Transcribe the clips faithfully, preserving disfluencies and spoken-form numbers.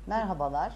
Merhabalar.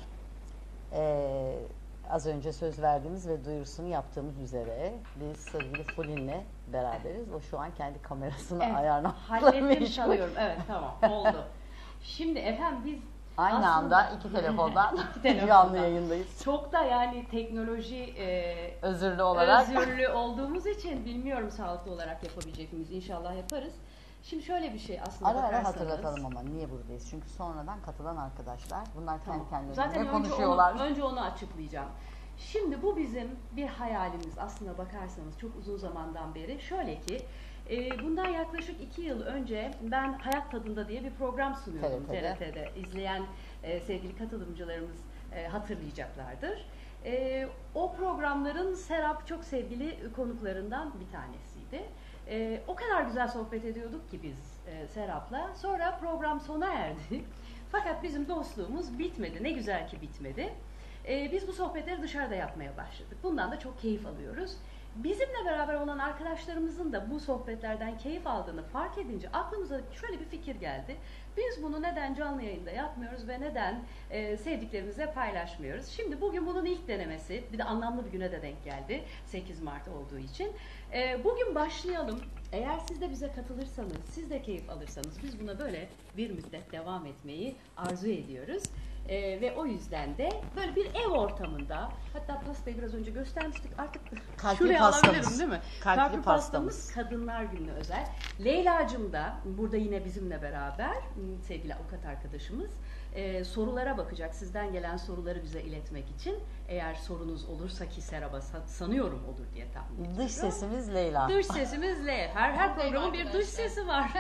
Ee, az önce söz verdiğimiz ve duyurusunu yaptığımız üzere biz sevgili Fulin'le beraberiz. O şu an kendi kamerasını Evet, ayarlamakla hallettim meşgul. sanıyorum. Evet, tamam, oldu. Şimdi efendim biz Aynı aslında, anda iki telefondan iki telefondan canlı yayındayız. çok da yani teknoloji e, Özürlü olarak. özürlü olduğumuz için bilmiyorum sağlıklı olarak yapabilecek miyiz? İnşallah yaparız. Şimdi şöyle bir şey aslında Ara ara bakarsanız- hatırlatalım ama niye buradayız? Çünkü sonradan katılan arkadaşlar bunlar Tamam. kendi kendilerine Zaten ne önce konuşuyorlar? onu, önce onu açıklayacağım. Şimdi bu bizim bir hayalimiz aslına bakarsanız çok uzun zamandan beri. Şöyle ki e, bundan yaklaşık iki yıl önce ben Hayat Tadında diye bir program sunuyordum T R T'de. T R T'de. İzleyen e, sevgili katılımcılarımız e, hatırlayacaklardır. E, o programların Serap çok sevgili konuklarından bir tanesiydi. E, o kadar güzel sohbet ediyorduk ki biz e, Serap'la. Sonra program sona erdi. Fakat bizim dostluğumuz bitmedi. Ne güzel ki bitmedi. Ee, biz bu sohbetleri dışarıda yapmaya başladık. Bundan da çok keyif alıyoruz. Bizimle beraber olan arkadaşlarımızın da bu sohbetlerden keyif aldığını fark edince aklımıza şöyle bir fikir geldi. Biz bunu neden canlı yayında yapmıyoruz ve neden e, sevdiklerimizle paylaşmıyoruz? Şimdi bugün bunun ilk denemesi, bir de anlamlı bir güne de denk geldi. sekiz Mart olduğu için. E, bugün başlayalım. Eğer siz de bize katılırsanız, siz de keyif alırsanız biz buna böyle bir müddet devam etmeyi arzu ediyoruz. Ee, ve o yüzden de böyle bir ev ortamında, hatta pastayı biraz önce göstermiştik, artık Kalpli şuraya pastamız. alabilirim değil mi? Kalpli Kalpli pastamız. pastamız Kadınlar Günü'ne özel. Leyla'cığım da burada yine bizimle beraber, sevgili avukat arkadaşımız, e, sorulara bakacak. Sizden gelen soruları bize iletmek için. Eğer sorunuz olursa ki Serap'a sanıyorum olur diye tahmin ediyorum. Dış sesimiz Leyla. Dış sesimiz L. Her her programın bir dış arkadaşlar. sesi var.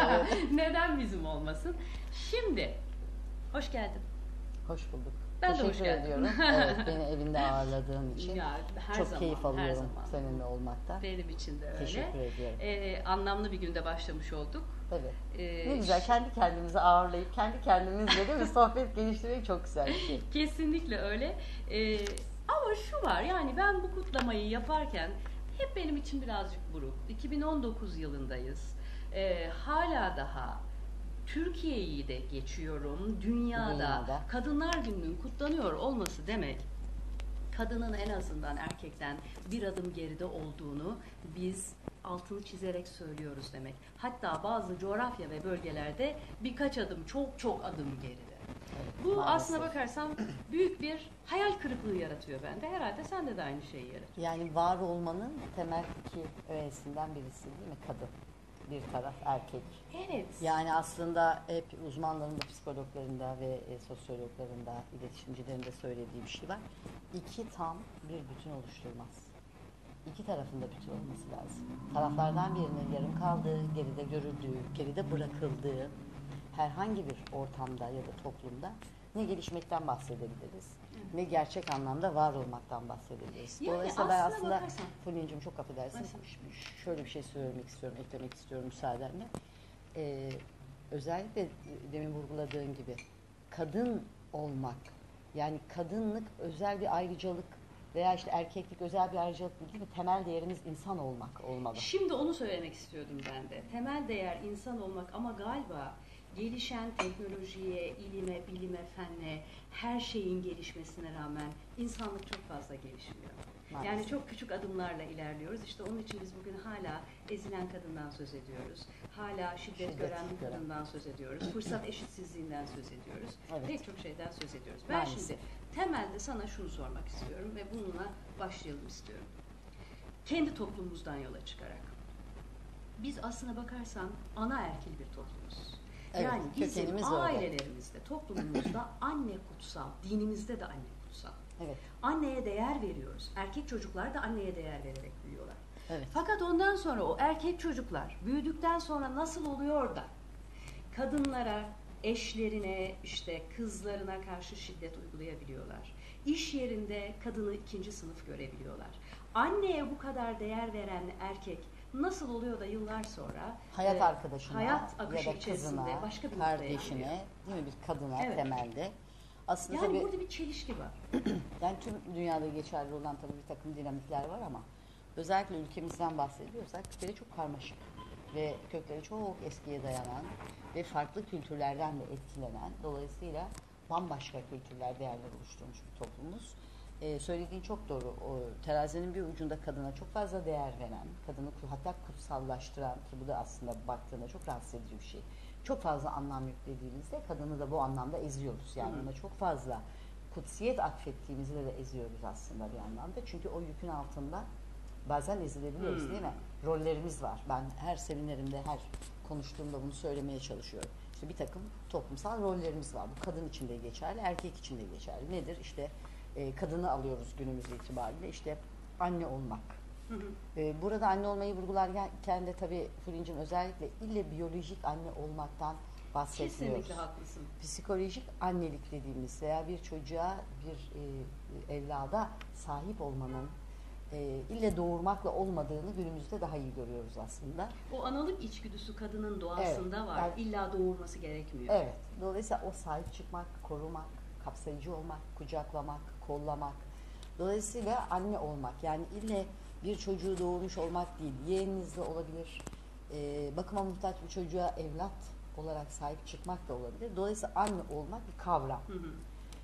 Neden bizim olmasın? Şimdi, hoş geldin. Hoş bulduk. Ben de Teşekkür hoş geldim. ediyorum. Evet, beni evinde ağırladığın için. Ya, her Çok zaman, keyif her alıyorum zaman. seninle olmakta. Benim için de öyle. Teşekkür ediyorum. Ee, anlamlı bir günde başlamış olduk. Evet. Ee, Ne güzel, kendi kendimizi ağırlayıp kendi kendimizle değil mi sohbet geliştirmek çok güzel bir şey. Kesinlikle öyle. Ee, ama şu var, yani ben bu kutlamayı yaparken hep benim için birazcık buruk. iki bin on dokuz yılındayız. Ee, hala daha Türkiye'yi de geçiyorum. Dünyada, Dünyada. Kadınlar Günü'nün kutlanıyor olması demek, kadının en azından erkekten bir adım geride olduğunu biz altını çizerek söylüyoruz demek. Hatta bazı coğrafya ve bölgelerde birkaç adım, çok çok adım geride. Bu maalesef. aslına bakarsan büyük bir hayal kırıklığı yaratıyor bende. Herhalde sende de aynı şeyi yaratıyor. Yani var olmanın temel iki öğesinden birisi değil mi? Kadın. Bir taraf erkek. Evet. Yani aslında hep uzmanların da, psikologların ve e, sosyologların da, iletişimcilerin de söylediği bir şey var. İki tam bir bütün oluşturmaz. İki tarafın da bütün olması lazım. Taraflardan birinin yarım kaldığı, geride görüldüğü, geride bırakıldığı herhangi bir ortamda ya da toplumda ne gelişmekten bahsedebiliriz, ne gerçek anlamda var olmaktan bahsedebiliriz. Yani Dolayısıyla ben aslına aslında, bakarsan- Fulya'cığım çok affedersin, ş- şöyle bir şey söylemek istiyorum, eklemek istiyorum müsaadenle. Ee, özellikle demin vurguladığın gibi kadın olmak, yani kadınlık özel bir ayrıcalık veya işte erkeklik özel bir ayrıcalık değil mi? Temel değerimiz insan olmak olmalı. Şimdi onu söylemek istiyordum ben de. Temel değer insan olmak ama galiba gelişen teknolojiye, ilime, bilime, fenne, her şeyin gelişmesine rağmen insanlık çok fazla gelişmiyor. Maalesef. Yani çok küçük adımlarla ilerliyoruz. İşte onun için biz bugün hala ezilen kadından söz ediyoruz. Hala şiddet, Şiddet gören bir gören. kadından söz ediyoruz. Fırsat eşitsizliğinden söz ediyoruz. Evet. Pek çok şeyden söz ediyoruz. Ben Maalesef. şimdi temelde sana şunu sormak istiyorum ve bununla başlayalım istiyorum. Kendi toplumumuzdan yola çıkarak. Biz aslına bakarsan ana erkil bir toplumuz. Evet, Yani bizim kökenimiz orada. ailelerimizde, toplumumuzda anne kutsal, dinimizde de anne kutsal. Evet. Anneye değer veriyoruz. Erkek çocuklar da anneye değer vererek büyüyorlar. Evet. Fakat ondan sonra o erkek çocuklar büyüdükten sonra nasıl oluyor da kadınlara, eşlerine, işte kızlarına karşı şiddet uygulayabiliyorlar. İş yerinde kadını ikinci sınıf görebiliyorlar. Anneye bu kadar değer veren erkek nasıl oluyor da yıllar sonra Hayat e, arkadaşına hayat akışı ya da içerisinde kızına, başka bir noktaya geliyor. kardeşine, değil mi, bir kadına Evet. temelde. Aslında Yani tabii, burada bir çelişki var. yani tüm dünyada geçerli olan tabii bir takım dinamikler var ama özellikle ülkemizden bahsediyorsak bir kere çok karmaşık ve kökleri çok eskiye dayanan ve farklı kültürlerden de etkilenen, dolayısıyla bambaşka kültürler, değerler oluşturmuş bir toplumuz. Ee, söylediğin çok doğru. O, terazinin bir ucunda kadına çok fazla değer veren, kadını hatta kutsallaştıran, ki bu da aslında baktığında çok rahatsız edici bir şey. Çok fazla anlam yüklediğimizde kadını da bu anlamda eziyoruz. Yani ona çok fazla kutsiyet atfettiğimizde de eziyoruz aslında bir anlamda. Çünkü o yükün altında bazen ezilebiliyoruz Hmm. değil mi? Rollerimiz var. Ben her seminerimde, her konuştuğumda bunu söylemeye çalışıyorum. İşte bir takım toplumsal rollerimiz var. Bu kadın için de geçerli, erkek için de geçerli. Nedir? İşte e, kadını alıyoruz günümüz itibariyle. İşte anne olmak. Hı hı. E, burada anne olmayı vurgularken de tabii Fırıncığım özellikle ille biyolojik anne olmaktan bahsetmiyoruz. Kesinlikle haklısın. Psikolojik annelik dediğimiz veya bir çocuğa, bir e, evlada sahip olmanın e, ille doğurmakla olmadığını günümüzde daha iyi görüyoruz aslında. O analık içgüdüsü kadının doğasında Evet, var. yani- İlla doğurması gerekmiyor. Evet. Dolayısıyla o sahip çıkmak, korumak, kapsayıcı olmak, kucaklamak, kollamak. Dolayısıyla anne olmak. Yani ille bir çocuğu doğurmuş olmak değil. Yeğeninizle olabilir. E, bakıma muhtaç bir çocuğa evlat olarak sahip çıkmak da olabilir. Dolayısıyla anne olmak bir kavram. Hı hı.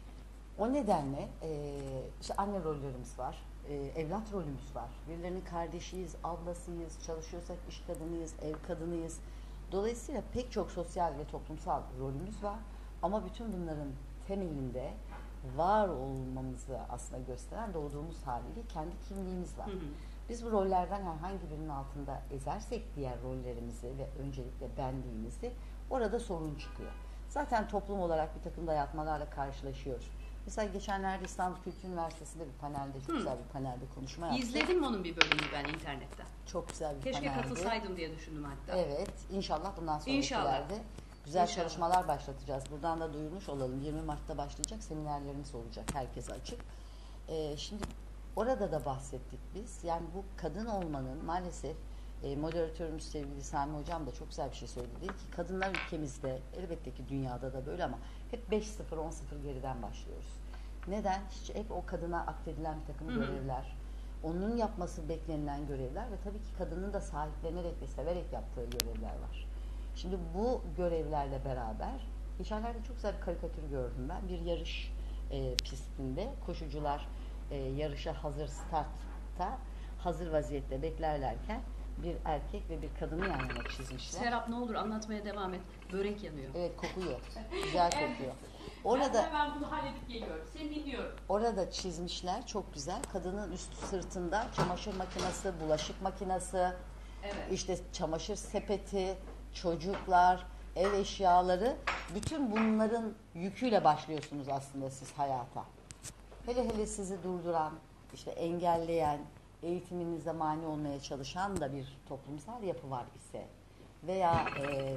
O nedenle e, işte anne rollerimiz var, e, evlat rolümüz var. Birilerinin kardeşiyiz, ablasıyız, çalışıyorsak iş kadınıyız, ev kadınıyız. Dolayısıyla pek çok sosyal ve toplumsal rolümüz var. Ama bütün bunların temelinde var olmamızı aslında gösteren doğduğumuz haliyle kendi kimliğimiz var. Hı hı. Biz bu rollerden herhangi birinin altında ezersek diğer rollerimizi ve öncelikle benliğimizi orada sorun çıkıyor. Zaten toplum olarak bir takım dayatmalarla karşılaşıyoruz. Mesela geçenlerde İstanbul Kültür Üniversitesi'nde bir panelde, çok Hı. güzel bir panelde konuşma yaptık. İzledim onun bir bölümünü ben internetten. Çok güzel bir Keşke paneldi. katılsaydım diye düşündüm hatta. Evet, inşallah bundan İnşallah. sonrakilerde güzel İnşallah. çalışmalar başlatacağız. Buradan da duyurmuş olalım. yirmi Mart'ta başlayacak seminerlerimiz olacak. Herkese açık. Ee, şimdi orada da bahsettik biz. Yani bu kadın olmanın maalesef e, moderatörümüz sevgili Sami Hocam da çok güzel bir şey söyledi. Dedi ki kadınlar ülkemizde, elbette ki dünyada da böyle ama hep beş sıfır on sıfır geriden başlıyoruz. Neden? Hiç hep o kadına atfedilen bir takım Hı hı. görevler, onun yapması beklenilen görevler ve tabii ki kadının da sahiplenerek ve severek yaptığı görevler var. Şimdi bu görevlerle beraber geçenlerde çok güzel bir karikatür gördüm ben. Bir yarış e, pistinde koşucular e, yarışa hazır startta hazır vaziyette beklerlerken bir erkek ve bir kadını yan yana çizmişler. Serap ne olur anlatmaya devam et. Börek yanıyor. Evet, kokuyor. Güzel kokuyor. Ben Orada hemen bunu halledip geliyorum. Seni dinliyorum. orada çizmişler çok güzel. Kadının üst sırtında çamaşır makinesi, bulaşık makinesi, Evet. işte çamaşır sepeti, çocuklar, ev eşyaları, bütün bunların yüküyle başlıyorsunuz aslında siz hayata. Hele hele sizi durduran, işte engelleyen, eğitiminize mani olmaya çalışan da bir toplumsal yapı var ise veya e,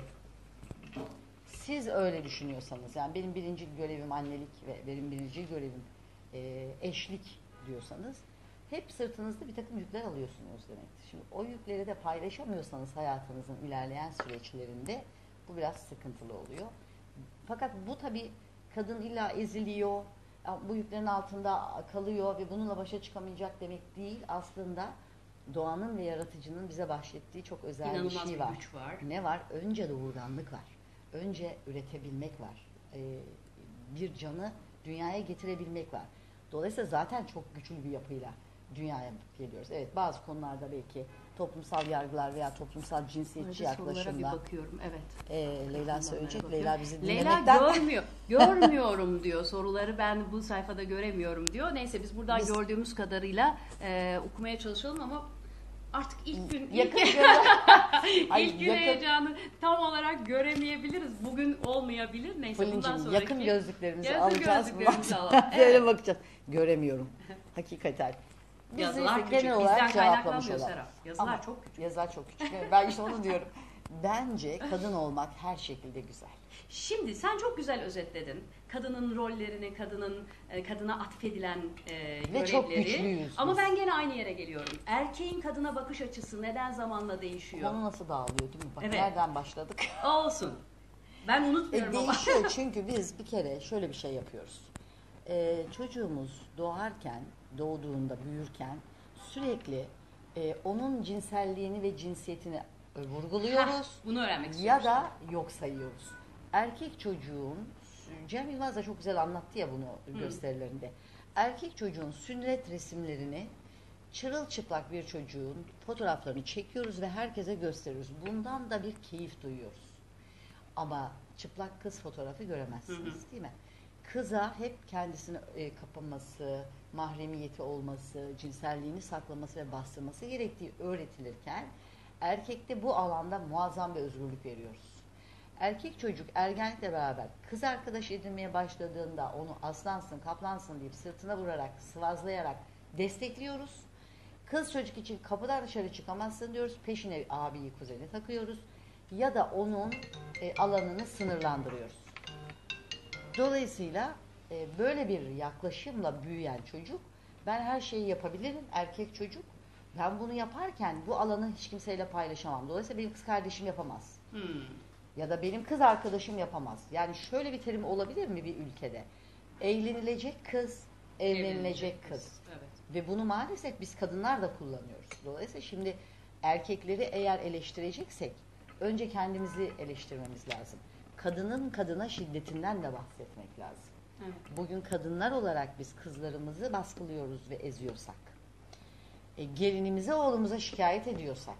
siz öyle düşünüyorsanız, yani benim birinci görevim annelik ve benim birinci görevim e, eşlik diyorsanız hep sırtınızda bir takım yükler alıyorsunuz demektir. Şimdi o yükleri de paylaşamıyorsanız hayatınızın ilerleyen süreçlerinde bu biraz sıkıntılı oluyor. Fakat bu tabii kadın illa eziliyor, bu yüklerin altında kalıyor ve bununla başa çıkamayacak demek değil. Aslında doğanın ve yaratıcının bize bahşettiği çok özel İnanılmaz bir şey bir var. güç var. Ne var? Önce doğurganlık var. Önce üretebilmek var. Ee, bir canı dünyaya getirebilmek var. Dolayısıyla zaten çok güçlü bir yapıyla dünyaya geliyoruz. Evet, bazı konularda belki toplumsal yargılar veya toplumsal cinsiyetçi Önce sorulara bir yaklaşımla bakıyorum. Evet. e, Leyla söyleyecek. Bakıyorum. Leyla bizi Leyla dinlemekten görmüyor. Görmüyorum diyor soruları. Ben bu sayfada göremiyorum diyor. Neyse biz buradan Biz- gördüğümüz kadarıyla e, okumaya çalışalım ama artık ilk gün yakın ilk, göre- Ay, ilk gün yakın- heyecanı tam olarak göremeyebiliriz. Bugün olmayabilir. Neyse bundan Fırıncığım, sonraki yakın gözlüklerimizi Yakın alacağız. gözlüklerimizi Bundan alalım. sonra Böyle Evet. bakacağız. Göremiyorum. Hakikaten. Biz Yazılar işte küçük. genel Bizden olarak cevaplamış kaynaklanmıyor olalım. Serap. Yazılar Ama çok küçük. Yazılar çok küçük. Ben işte onu diyorum. Bence kadın olmak her şekilde güzel. Şimdi sen çok güzel özetledin. Kadının rollerini, kadının e, kadına atfedilen e, görevleri. çok güçlüyüz Ama biz. ben gene aynı yere geliyorum. Erkeğin kadına bakış açısı neden zamanla değişiyor? Konu nasıl dağılıyor değil mi? Bak Evet. nereden başladık? Olsun. Ben E, unutmuyorum ama. değişiyor çünkü biz bir kere şöyle bir şey yapıyoruz. E, çocuğumuz doğarken, doğduğunda, büyürken sürekli e, onun cinselliğini ve cinsiyetini e, vurguluyoruz. Heh, bunu öğrenmek istiyorum. Ya da yok sayıyoruz. Erkek çocuğun Cem Yılmaz da çok güzel anlattı ya bunu gösterilerinde. Erkek çocuğun sünnet resimlerini çırılçıplak bir çocuğun fotoğraflarını çekiyoruz ve herkese gösteriyoruz. Bundan da bir keyif duyuyoruz. Ama çıplak kız fotoğrafı göremezsiniz, hı hı. değil mi? Kıza hep kendisini e, kapaması, mahremiyeti olması, cinselliğini saklaması ve bastırması gerektiği öğretilirken erkekte bu alanda muazzam bir özgürlük veriyoruz. Erkek çocuk ergenlikle beraber kız arkadaş edinmeye başladığında onu aslansın, kaplansın deyip sırtına vurarak, sıvazlayarak destekliyoruz. Kız çocuk için kapıdan dışarı çıkamazsın diyoruz. Peşine abiyi, kuzeni takıyoruz. Ya da onun e, alanını sınırlandırıyoruz. Dolayısıyla e, böyle bir yaklaşımla büyüyen çocuk, ben her şeyi yapabilirim, erkek çocuk. Ben bunu yaparken bu alanı hiç kimseyle paylaşamam. Dolayısıyla benim kız kardeşim yapamaz. Hmm. Ya da benim kız arkadaşım yapamaz. Yani şöyle bir terim olabilir mi bir ülkede? Eğlenilecek kız, evlenilecek kız. kız. Evet. Ve bunu maalesef biz kadınlar da kullanıyoruz. Dolayısıyla şimdi erkekleri eğer eleştireceksek önce kendimizi eleştirmemiz lazım. Kadının kadına şiddetinden de bahsetmek lazım. Evet. Bugün kadınlar olarak biz kızlarımızı baskılıyoruz ve eziyorsak, e, gelinimize, oğlumuza şikayet ediyorsak,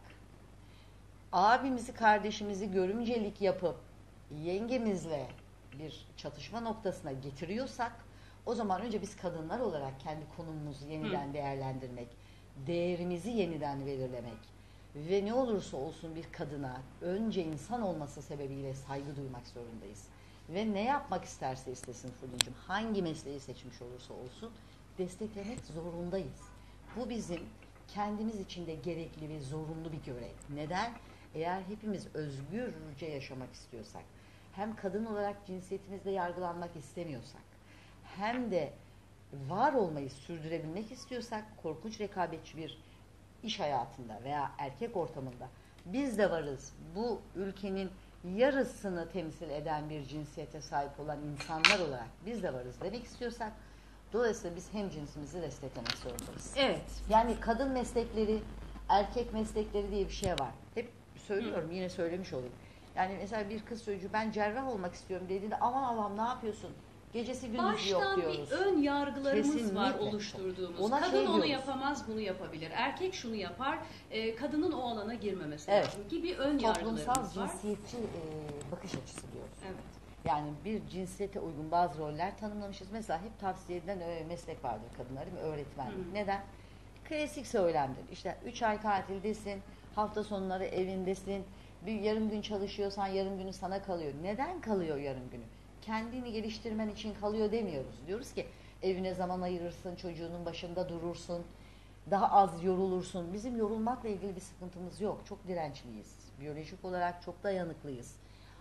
abimizi, kardeşimizi görümcelik yapıp yengemizle bir çatışma noktasına getiriyorsak, o zaman önce biz kadınlar olarak kendi konumumuzu yeniden Hı. değerlendirmek, değerimizi yeniden belirlemek ve ne olursa olsun bir kadına önce insan olması sebebiyle saygı duymak zorundayız. Ve ne yapmak isterse istesin Fırıncığım, hangi mesleği seçmiş olursa olsun desteklemek zorundayız. Bu bizim kendimiz için de gerekli ve zorunlu bir görev. Neden? Eğer hepimiz özgürce yaşamak istiyorsak, hem kadın olarak cinsiyetimizde yargılanmak istemiyorsak, hem de var olmayı sürdürebilmek istiyorsak, korkunç rekabetçi bir iş hayatında veya erkek ortamında biz de varız. Bu ülkenin yarısını temsil eden bir cinsiyete sahip olan insanlar olarak biz de varız demek istiyorsak, dolayısıyla biz hem cinsimizi desteklemek zorundayız. Evet. Yani kadın meslekleri, erkek meslekleri diye bir şey var. Hep söylüyorum, Hı. yine söylemiş olayım. Yani mesela bir kız çocuğu ben cerrah olmak istiyorum dediğinde aman Allah'ım ne yapıyorsun? Gecesi gündüzü yok diyoruz. Baştan bir ön yargılarımız Kesinlikle. var oluşturduğumuz. Ona Kadın şey onu yapamaz, bunu yapabilir. Erkek şunu yapar, e, kadının o alana girmemesi evet. lazım gibi ön yargılarımız var. Toplumsal cinsiyetçi e, bakış açısı diyoruz. Evet. Yani bir cinsiyete uygun bazı roller tanımlamışız. Mesela hep tavsiye edilen öyle meslek vardır kadınlar, değil mi? Öğretmenlik. Hı. Neden? Klasik söylemdir. İşte üç ay tatildesin, hafta sonları evindesin, bir yarım gün çalışıyorsan yarım günü sana kalıyor. Neden kalıyor yarım günü? Kendini geliştirmen için kalıyor demiyoruz. Diyoruz ki evine zaman ayırırsın, çocuğunun başında durursun, daha az yorulursun. Bizim yorulmakla ilgili bir sıkıntımız yok. Çok dirençliyiz. Biyolojik olarak çok dayanıklıyız.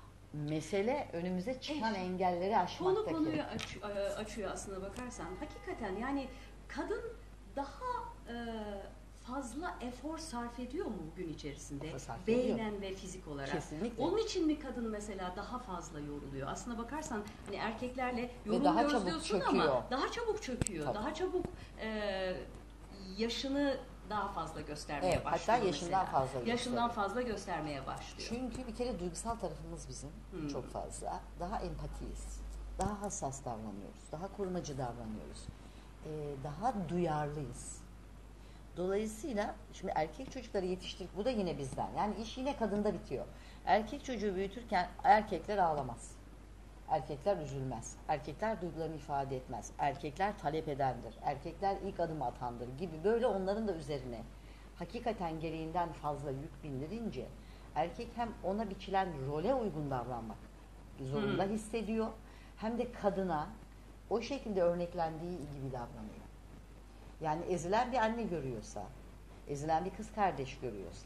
Mesele önümüze çıkan evet. engelleri aşmaktaki. Konu konuyu aç, açıyor aslında bakarsan. Hakikaten yani kadın daha e, fazla efor sarf ediyor mu gün içerisinde? Beynen ve fizik olarak. Kesinlikle. Onun için mi kadın mesela daha fazla yoruluyor? Aslına bakarsan hani erkeklerle yoruluyoruz diyorsun ama daha çabuk çöküyor. Tabii. Daha çabuk e, yaşını daha fazla göstermeye evet, başlıyor. Hatta yaşından mesela. fazla gösteriyor. Yaşından fazla göstermeye başlıyor. Çünkü bir kere duygusal tarafımız bizim hmm. çok fazla. Daha empatiyiz. Daha hassas davranıyoruz. Daha korumacı davranıyoruz. Ee, daha duyarlıyız. Dolayısıyla şimdi erkek çocukları yetiştir, bu da yine bizden. Yani iş yine kadında bitiyor. Erkek çocuğu büyütürken erkekler ağlamaz. Erkekler üzülmez. Erkekler duygularını ifade etmez. Erkekler talep edendir. Erkekler ilk adım atandır gibi böyle onların da üzerine hakikaten gereğinden fazla yük bindirince erkek hem ona biçilen role uygun davranmak zorunda hmm. hissediyor, hem de kadına o şekilde örneklendiği gibi davranıyor. Yani ezilen bir anne görüyorsa, ezilen bir kız kardeş görüyorsa,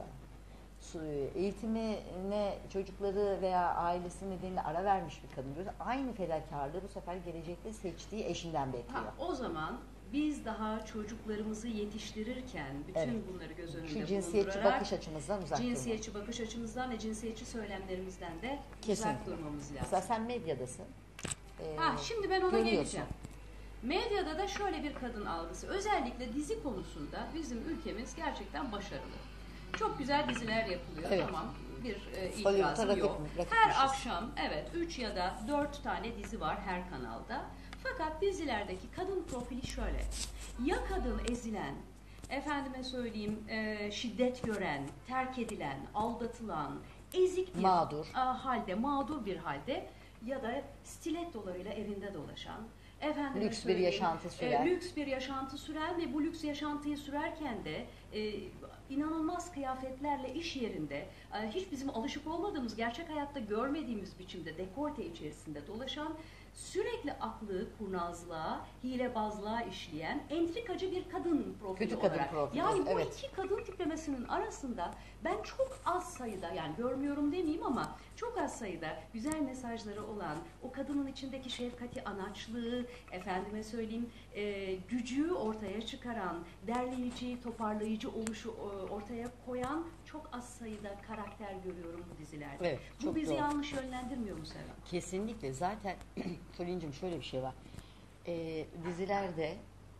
eğitimine çocukları veya ailesi nedeniyle ara vermiş bir kadın görüyorsa, aynı fedakarlığı bu sefer gelecekte seçtiği eşinden bekliyor. Ha, o zaman biz daha çocuklarımızı yetiştirirken bütün evet. bunları göz önünde bulundurarak, cinsiyetçi bakış açımızdan uzak cinsiyetçi durmak. bakış açımızdan ve cinsiyetçi söylemlerimizden de Kesinlikle. uzak durmamız lazım. Mesela sen medyadasın. Ee, ha, şimdi ben ona geleceğim. Medyada da şöyle bir kadın algısı, özellikle dizi konusunda bizim ülkemiz gerçekten başarılı. Çok güzel diziler yapılıyor, evet. tamam. bir e, Hollywood'a itirazım rakip yok. mi? Rakipmişiz. Her akşam evet üç ya da dört tane dizi var her kanalda. Fakat dizilerdeki kadın profili şöyle. Ya kadın ezilen, efendime söyleyeyim e, şiddet gören, terk edilen, aldatılan, ezik bir Mağdur. a, halde, mağdur bir halde ya da stilettolarıyla evinde dolaşan, efendime Lüks bir söyleyeyim, yaşantı süren. E, lüks bir yaşantı süren ve bu lüks yaşantıyı sürerken de e, inanılmaz kıyafetlerle iş yerinde e, hiç bizim alışık olmadığımız, gerçek hayatta görmediğimiz biçimde dekolte içerisinde dolaşan, sürekli aklı kurnazlığa, hilebazlığa işleyen entrikacı bir kadın profili Kötü kadın olarak. profili, Yani bu evet. iki kadın tiplemesinin arasında ben çok az sayıda, yani görmüyorum demeyeyim ama çok az sayıda güzel mesajları olan, o kadının içindeki şefkati, anaçlığı, efendime söyleyeyim e, gücü ortaya çıkaran, derleyici, toparlayıcı oluşu e, ortaya koyan çok az sayıda karakter görüyorum bu dizilerde. Evet, Bu çok bizi doğru. yanlış yönlendirmiyor mu Serap? Kesinlikle. Zaten Tulin'cim şöyle bir şey var. Ee, dizilerde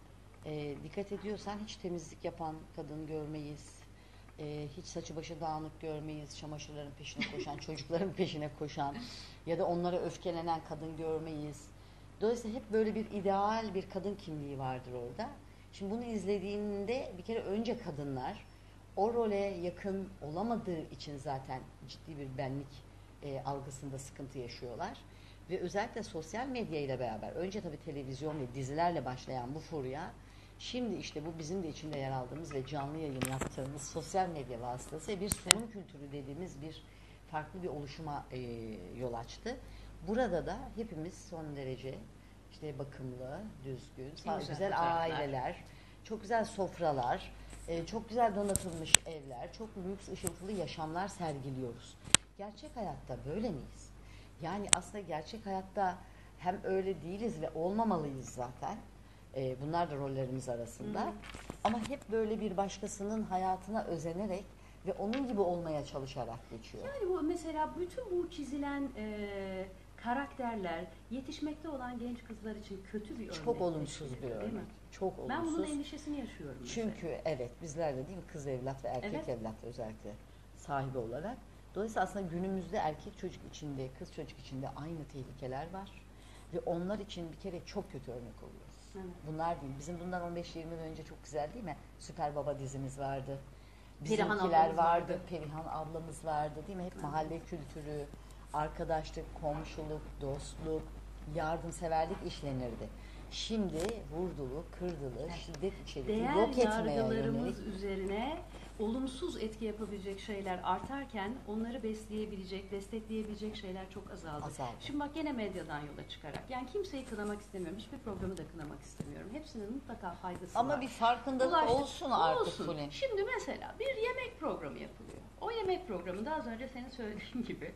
e, dikkat ediyorsan hiç temizlik yapan kadın görmeyiz. Ee, hiç saçı başı dağınık görmeyiz. Çamaşırların peşine koşan, çocukların peşine koşan ya da onlara öfkelenen kadın görmeyiz. Dolayısıyla hep böyle bir ideal bir kadın kimliği vardır orada. Şimdi bunu izlediğinde bir kere önce kadınlar o role yakın olamadığı için zaten ciddi bir benlik e, algısında sıkıntı yaşıyorlar. Ve özellikle sosyal medya ile beraber önce tabii televizyon ve dizilerle başlayan bu furya şimdi işte bu bizim de içinde yer aldığımız ve canlı yayın yaptığımız sosyal medya vasıtasıyla bir sunum kültürü dediğimiz bir farklı bir oluşuma e, yol açtı. Burada da hepimiz son derece işte bakımlı, düzgün, sağ, Güzel güzel fotoğraflar. aileler, çok güzel sofralar, e, çok güzel donatılmış evler, çok lüks ışıltılı yaşamlar sergiliyoruz. Gerçek hayatta böyle miyiz? Yani aslında gerçek hayatta hem öyle değiliz ve olmamalıyız zaten. E, bunlar da rollerimiz arasında. Hı hı. Ama hep böyle bir başkasının hayatına özenerek ve onun gibi olmaya çalışarak geçiyor. Yani bu mesela bütün bu çizilen e, karakterler yetişmekte olan genç kızlar için kötü bir örnek. Çok olumsuz bir değil örnek. mi? Çok olumsuz. Ben bunun endişesini yaşıyorum. mesela. Çünkü evet bizler de değil mi kız evlat ve erkek Evet. evlat özellikle sahibi olarak. Dolayısıyla aslında günümüzde erkek çocuk içinde, kız çocuk içinde aynı tehlikeler var. Ve onlar için bir kere çok kötü örnek oluyoruz. Evet. Bunlar değil. Bizim bundan on beş yirmi yıl önce çok güzel değil mi? Süper Baba dizimiz vardı. Perihan Bizimkiler ablamız vardı. vardı. Perihan ablamız vardı değil mi? Hep Evet. mahalle kültürü, arkadaşlık, komşuluk, dostluk, yardımseverlik işlenirdi. Şimdi vurdulu, kırdılı, şiddet içerikli, Değer yok etmeye yönelik. yargılarımız üzerine olumsuz etki yapabilecek şeyler artarken onları besleyebilecek, destekleyebilecek şeyler çok azaldı. Azaldı. Şimdi bak gene medyadan yola çıkarak. Yani kimseyi kınamak istemiyorum. Hiçbir programı da kınamak istemiyorum. Hepsinin mutlaka faydası Ama var. bir farkındalık Ulaştık. olsun artık Olsun. Tulin. Şimdi mesela bir yemek programı yapılıyor. O yemek programında az önce senin söylediğin gibi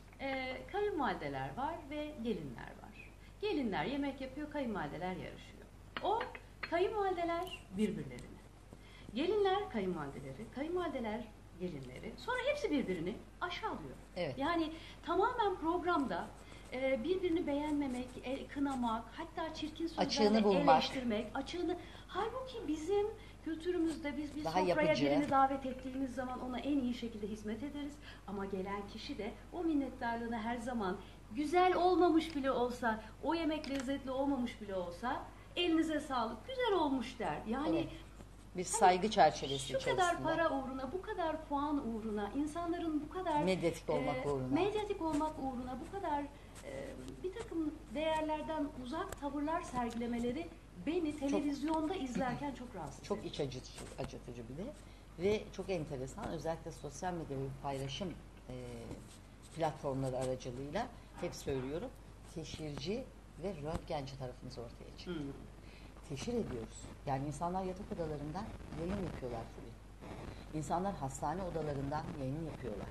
e, kayınvalideler var ve gelinler var. Gelinler yemek yapıyor, kayınvalideler yarışıyor. O kayınvalideler birbirlerini. Gelinler kayınvalideleri, kayınvalideler gelinleri. Sonra hepsi birbirini aşağılıyor. Evet. Yani tamamen programda e, birbirini beğenmemek, e, kınamak, hatta çirkin Açığını sözlerle bulmak. eleştirmek, açığını. Halbuki bizim kültürümüzde biz bir Daha sofraya yapıcı. birini davet ettiğimiz zaman ona en iyi şekilde hizmet ederiz. Ama gelen kişi de o minnettarlığını her zaman güzel olmamış bile olsa, o yemek lezzetli olmamış bile olsa elinize sağlık, güzel olmuş der. Yani Evet. Bir saygı çerçevesi şu içerisinde. kadar para uğruna, bu kadar puan uğruna, insanların bu kadar Medyatik olmak uğruna. medyatik olmak uğruna bu kadar e, bir takım değerlerden uzak tavırlar sergilemeleri beni televizyonda izlerken çok rahatsız Çok ediyor. iç acıtıcı, acıtıcı bir de. Ve çok enteresan özellikle sosyal medya ve paylaşım e, platformları aracılığıyla hep söylüyorum teşhirci ve röntgenci tarafımız ortaya çıktı. Hmm. Teşhir ediyoruz. Yani insanlar yatak odalarından yayın yapıyorlar tabii. İnsanlar hastane odalarından yayın yapıyorlar.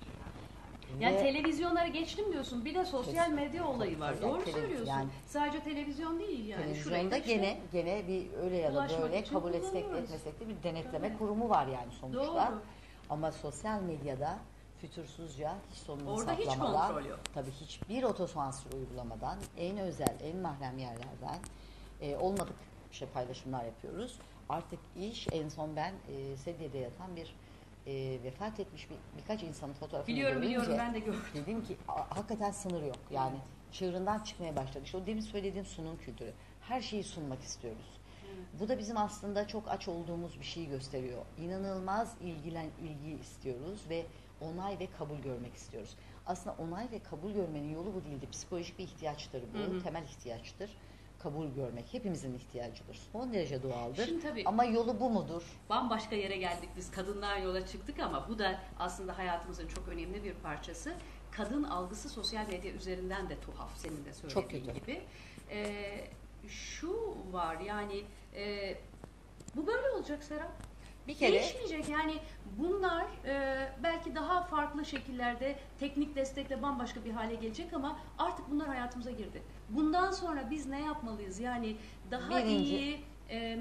Yani Ve televizyonları geçtim diyorsun. Bir de sosyal Kesin. medya olayı var. Tabii, Doğru televiz- söylüyorsun. yani- Sadece televizyon değil yani. televizyonda Şurayı da işte- gene gene bir öyle ya da Ulaşmak böyle için kabul etsek de kullanıyoruz. etmesek de bir denetleme Tabii. kurumu var yani sonuçta. Doğru. Ama sosyal medyada fütursuzca hiç sonunu Orada hiç saklamadan, kontrol yok. tabii hiçbir otosansür uygulamadan, en özel, en mahrem yerlerden e, olmadık şey paylaşımlar yapıyoruz. Artık iş en son ben e, sedyede yatan bir e, vefat etmiş bir, birkaç insanın fotoğrafını Biliyorum görünce biliyorum ben de gördüm. dedim ki "A- hakikaten sınır yok. Yani çığırından çıkmaya başladı. İşte o demin söylediğim sunum kültürü. Her şeyi sunmak istiyoruz. Bu da bizim aslında çok aç olduğumuz bir şeyi gösteriyor. İnanılmaz ilgilen ilgi istiyoruz ve onay ve kabul görmek istiyoruz. Aslında onay ve kabul görmenin yolu bu değildi. Psikolojik bir ihtiyaçtır bu. Hı hı. Temel ihtiyaçtır. Kabul görmek hepimizin ihtiyacıdır. Son derece doğaldır. Şimdi tabii Ama yolu bu mudur? bambaşka yere geldik biz kadından yola çıktık ama bu da aslında hayatımızın çok önemli bir parçası. Kadın algısı sosyal medya üzerinden de tuhaf senin de Çok söylediğin kötü. gibi. Ee, şu var yani e, bu böyle olacak Serap. Bir kere Değişmeyecek yani bunlar e, belki daha farklı şekillerde teknik destekle bambaşka bir hale gelecek ama artık bunlar hayatımıza girdi. Bundan sonra biz ne yapmalıyız? Yani daha Birinci- iyi e,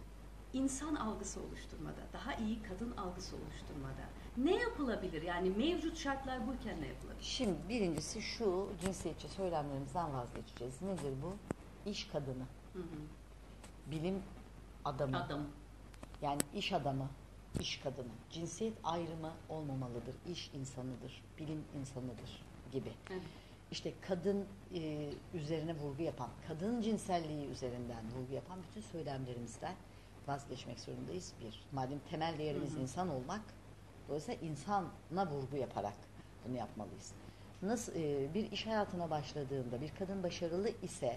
insan algısı oluşturmada, daha iyi kadın algısı oluşturmada ne yapılabilir? Yani mevcut şartlar buyken ne yapılabilir? şimdi birincisi şu cinsiyetçi söylemlerimizden vazgeçeceğiz. Nedir bu? İş kadını, Hı hı. bilim adamı, Adam. yani iş adamı, iş kadını. Cinsiyet ayrımı olmamalıdır. İş insanıdır, bilim insanıdır gibi. Evet. İşte kadın e, üzerine vurgu yapan, kadın cinselliği üzerinden vurgu yapan bütün söylemlerimizden vazgeçmek zorundayız. Bir, madem temel değerimiz Hı hı. insan olmak, dolayısıyla insana vurgu yaparak bunu yapmalıyız. Nasıl e, bir iş hayatına başladığında bir kadın başarılı ise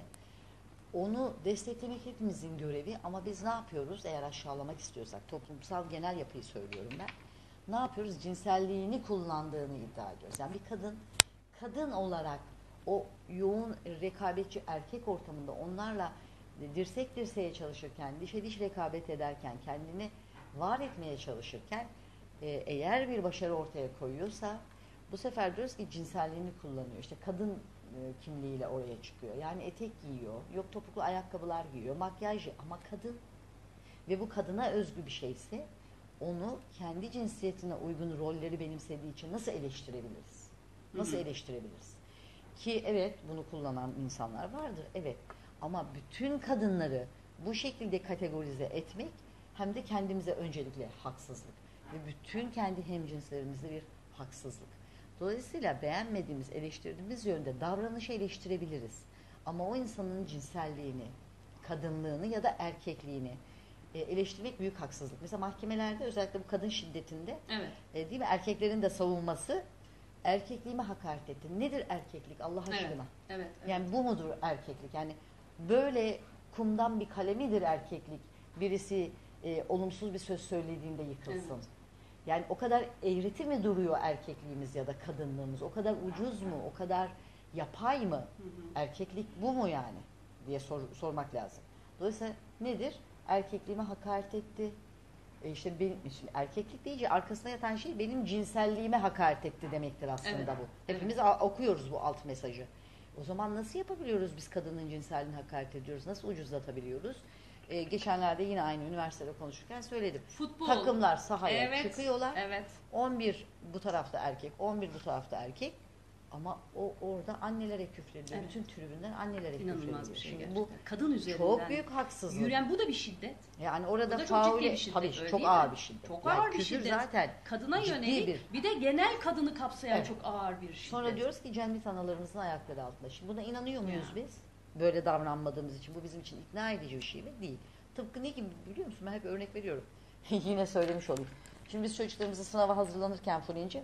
onu desteklemek hepimizin görevi ama biz ne yapıyoruz eğer aşağılamak istiyorsak, toplumsal genel yapıyı söylüyorum ben. Ne yapıyoruz? Cinselliğini kullandığını iddia ediyoruz. Yani bir kadın kadın olarak o yoğun rekabetçi erkek ortamında onlarla dirsek dirseğe çalışırken, dişe diş rekabet ederken, kendini var etmeye çalışırken e, eğer bir başarı ortaya koyuyorsa bu sefer diyoruz ki cinselliğini kullanıyor. İşte kadın e, kimliğiyle oraya çıkıyor. Yani etek giyiyor, yok topuklu ayakkabılar giyiyor, makyaj ama kadın ve bu kadına özgü bir şeyse onu kendi cinsiyetine uygun rolleri benimsediği için nasıl eleştirebiliriz? Nasıl Hı hı. eleştirebiliriz? Ki evet bunu kullanan insanlar vardır. Evet. Ama bütün kadınları bu şekilde kategorize etmek hem de kendimize öncelikle haksızlık ve bütün kendi hemcinslerimizde bir haksızlık. Dolayısıyla beğenmediğimiz, eleştirdiğimiz yönde davranışı eleştirebiliriz. Ama o insanın cinselliğini, kadınlığını ya da erkekliğini e, eleştirmek büyük haksızlık. Mesela mahkemelerde özellikle bu kadın şiddetinde Evet. e, değil mi erkeklerin de savunması erkekliğime hakaret etti. Nedir erkeklik Allah aşkına? Evet. Evet. evet. Yani bu mudur erkeklik? Yani böyle kumdan bir kale midir erkeklik? Birisi e, olumsuz bir söz söylediğinde yıkılsın. Evet. Yani o kadar eğreti mi duruyor erkekliğimiz ya da kadınlığımız? O kadar ucuz mu? O kadar yapay mı? Hı hı. Erkeklik bu mu yani? Diye sor, sormak lazım. Dolayısıyla nedir? Erkekliğime hakaret etti. E işte benim, şimdi erkeklik deyince arkasına yatan şey benim cinselliğime hakaret etti demektir aslında Evet, bu. Hepimiz a- okuyoruz bu alt mesajı. O zaman nasıl yapabiliyoruz biz kadının cinselliğine hakaret ediyoruz? Nasıl ucuzlatabiliyoruz? E, geçenlerde yine aynı üniversitede konuşurken söyledim. Futbol. Takımlar sahaya Evet. çıkıyorlar. Evet. on bir bu tarafta erkek, on bir bu tarafta erkek. Ama o orada annelere küfrediyor. Evet. Bütün tribünden annelere İnanılmaz küfrediyor. bir şey Şimdi gerçekten. bu Kadın üzerinden. çok büyük haksızlık. Yürüyen bu da bir şiddet. Yani Bu orada da çok ciddi faule bir şiddet, tabii öyle çok değil ağır mi? bir şiddet. Çok Yani ağır bir küfür şiddet. zaten Kadına ciddi yönelik bir. bir de genel kadını kapsayan Evet. çok ağır bir şiddet. Sonra diyoruz ki cennet analarımızın ayakları altında. Şimdi buna inanıyor muyuz Ya. biz? Böyle davranmadığımız için bu bizim için ikna edici bir şey mi? Değil. Tıpkı ne gibi biliyor musun? Ben hep örnek veriyorum. Yine söylemiş olayım. Şimdi biz çocuklarımızı sınava hazırlanırken Fulinci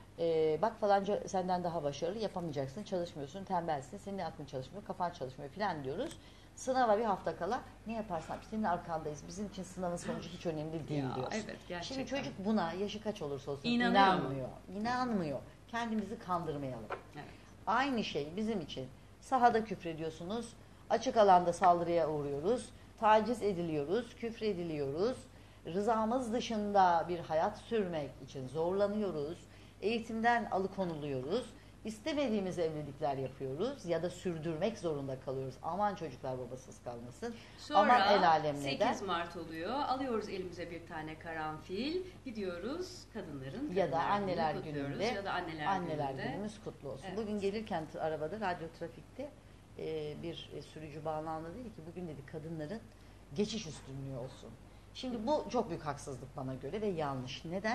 e, bak falanca senden daha başarılı yapamayacaksın, çalışmıyorsun, tembelsin, senin aklın çalışmıyor, kafan çalışmıyor filan diyoruz. Sınava bir hafta kala ne yaparsan senin arkandayız. Bizim için sınavın sonucu hiç önemli değil Ya, diyoruz. evet, gerçekten. Şimdi çocuk buna yaşı kaç olursa olsun İnanıyor mu? inanmıyor. İnanmıyor. Kendimizi kandırmayalım. Evet. Aynı şey bizim için. Sahada küfrediyorsunuz, açık alanda saldırıya uğruyoruz, taciz ediliyoruz, küfrediliyoruz, rızamız dışında bir hayat sürmek için zorlanıyoruz, eğitimden alıkonuluyoruz, istemediğimiz evlilikler yapıyoruz ya da sürdürmek zorunda kalıyoruz. Aman çocuklar babasız kalmasın, aman Sonra el alem neden. sekiz Mart oluyor. Alıyoruz elimize bir tane karanfil. Gidiyoruz kadınların Ya da kadınlar anneler gününü kutluyoruz. gününde Ya da anneler, anneler gününde. günümüz kutlu olsun. Evet. Bugün gelirken t- arabada radyo trafikte e, bir e, sürücü bağlandı dedi ki bugün dedi kadınların geçiş üstünlüğü olsun. Şimdi bu çok büyük haksızlık bana göre ve yanlış. Neden?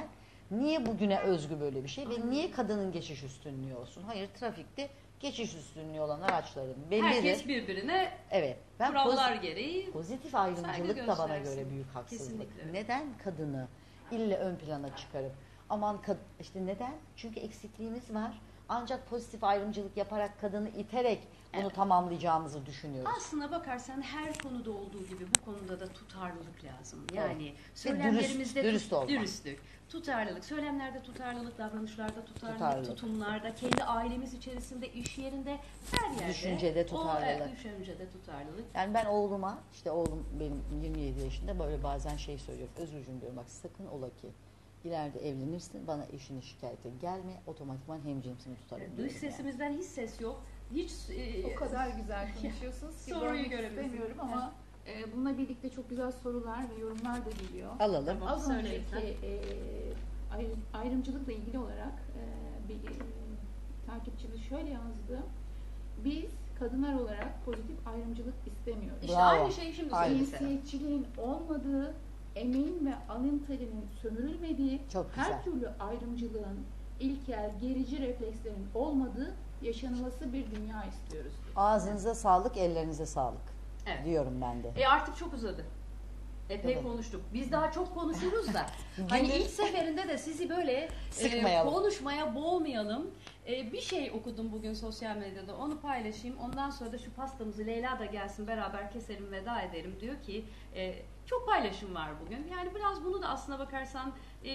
Niye bugüne özgü böyle bir şey ve niye kadının geçiş üstünlüğü olsun? Hayır, trafikte geçiş üstünlüğü olan araçların bellidir. Herkes birbirine Evet. Ben kurallar poz- gereği pozitif saygı ayrımcılık da bana göstersin. göre büyük haksızlık. Kesinlikle öyle. Neden kadını ille ön plana çıkarıp aman kad- işte neden? Çünkü eksikliğimiz var. Ancak pozitif ayrımcılık yaparak kadını iterek bunu Evet. tamamlayacağımızı düşünüyoruz. aslına bakarsan her konuda olduğu gibi bu konuda da tutarlılık lazım. Yani Evet. söylemlerimizde dürüst tut- olmak. dürüstlük, tutarlılık, söylemlerde tutarlılık, davranışlarda tutarlılık, Tutarlılık. tutumlarda, kendi ailemiz içerisinde, iş yerinde, her yerde. Düşüncede tutarlılık. O, evet, düşüncede tutarlılık. Yani ben oğluma, işte oğlum benim yirmi yedi yaşında, böyle bazen şey söylüyorum. Özgürcüğüm diyorum, bak sakın ola ki ileride evlenirsin, bana eşini şikayete gelme, otomatikman hemcinsini tutarım Dış diyorum yani. sesimizden hiç ses yok. Hiç e, O kadar güzel konuşuyorsunuz ki Soruyu bölmek göremiyorsun. istemiyorum ama e, bununla birlikte çok güzel sorular ve yorumlar da geliyor. Alalım. Tamam. Az Söyleyin önceki e, ayrı- ayrımcılıkla ilgili olarak e, bir e, takipçimiz şöyle yazdı. Biz kadınlar olarak pozitif ayrımcılık istemiyoruz. İşte Bravo. aynı şeyi şimdi Aynı. söyledi Serap. Cinsiyetçiliğin olmadığı, emeğin ve alın terinin sömürülmediği, Çok güzel. her türlü ayrımcılığın, ilkel, gerici reflekslerin olmadığı yaşanılası bir dünya istiyoruz. Ağzınıza sağlık, ellerinize sağlık Evet. diyorum ben de. E artık çok uzadı. Epey Evet. konuştuk. Biz daha çok konuşuruz da. hani Günün- ilk seferinde de sizi böyle e, Sıkmayalım. konuşmaya boğmayalım. E, bir şey okudum bugün sosyal medyada. Onu paylaşayım. Ondan sonra da şu pastamızı Leyla da gelsin beraber keselim, veda edelim diyor ki e, çok paylaşım var bugün. Yani biraz bunu da aslına bakarsan e,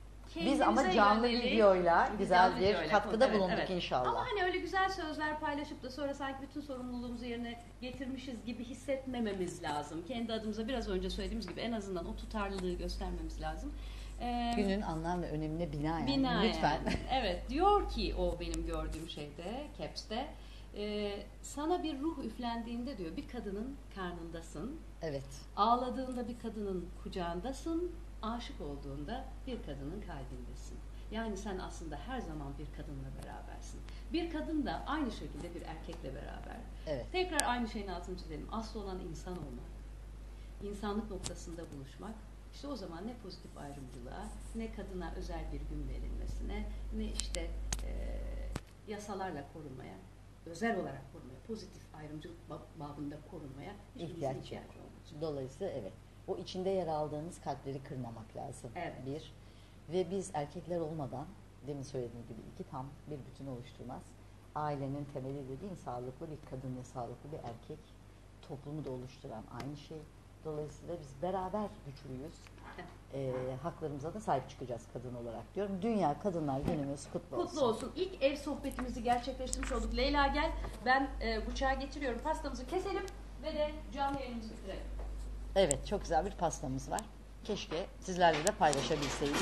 Biz ama kendimize canlı yönelik- videoyla Biz güzel canlı bir videoyla katkıda evet, bulunduk evet. inşallah. Ama hani öyle güzel sözler paylaşıp da sonra sanki bütün sorumluluğumuzu yerine getirmişiz gibi hissetmememiz lazım. Kendi adımıza biraz önce söylediğimiz gibi en azından o tutarlılığı göstermemiz lazım. Ee, Günün anlam ve önemine binaen binaen, lütfen. Evet, diyor ki o benim gördüğüm şeyde, Caps'te, e, sana bir ruh üflendiğinde diyor bir kadının karnındasın, Evet. ağladığında bir kadının kucağındasın, aşık olduğunda bir kadının kalbindesin. Yani sen aslında her zaman bir kadınla berabersin. Bir kadın da aynı şekilde bir erkekle beraber. Evet. Tekrar aynı şeyin altını çizelim. Asıl olan insan olmak. İnsanlık noktasında buluşmak. İşte o zaman ne pozitif ayrımcılığa, ne kadına özel bir gün verilmesine, ne işte e, yasalarla korunmaya, özel olarak korunmaya, pozitif ayrımcılık bab- babında korunmaya hiçbirimizin İhtiyaç yok. ihtiyacı olmayacak. Dolayısıyla evet. O içinde yer aldığımız kalpleri kırmamak lazım. Evet. Bir. Ve biz erkekler olmadan, demin söylediğim gibi iki tam bir bütün oluşturmaz. Ailenin temeli dediğin sağlıklı bir kadın ve sağlıklı bir erkek toplumu da oluşturan aynı şey. Dolayısıyla biz beraber güçlüyüz. Ee, haklarımıza da sahip çıkacağız kadın olarak diyorum. Dünya Kadınlar Günümüz kutlu olsun. Kutlu olsun. İlk ev sohbetimizi gerçekleştirmiş olduk. Leyla gel. Ben e, bıçağı getiriyorum. Pastamızı keselim ve de canlı yayınımızı bitirelim. Evet, çok güzel bir pastamız var. Keşke sizlerle de paylaşabilseydik.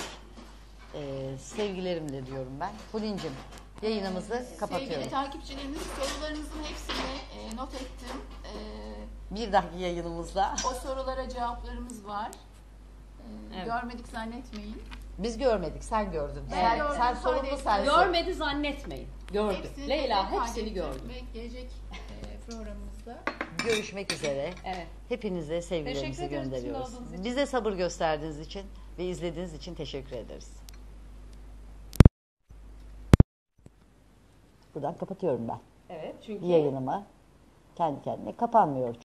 Ee, sevgilerimle diyorum ben. Fulincim, yayınımızı kapatıyorum. Sevgili takipçilerimiz, sorularınızın hepsini e, not ettim. E, Bir dahaki yayınımızda o sorulara cevaplarımız var. E, Evet. Görmedik zannetmeyin. biz görmedik, sen gördün. Ben sen gördüm, sen sorumlu sadece- sensin. Görmedi zannetmeyin. Gördü. Hepsini Leyla tek hepsini kaydettim gördü. Ve gelecek e, programımızda Görüşmek üzere. Evet. Hepinize sevgilerimizi Teşekkür ederiz bizimle gönderiyoruz. olduğunuz için. Bize sabır gösterdiğiniz için ve izlediğiniz için teşekkür ederiz. Buradan kapatıyorum ben Evet çünkü yayınımı. Kendi kendine kapanmıyor